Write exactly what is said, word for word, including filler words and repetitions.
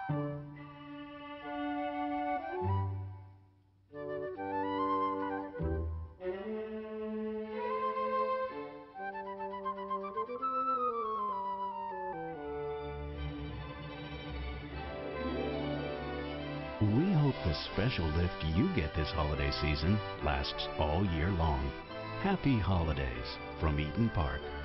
We hope the special lift you get this holiday season lasts all year long. Happy holidays from Eaton Park.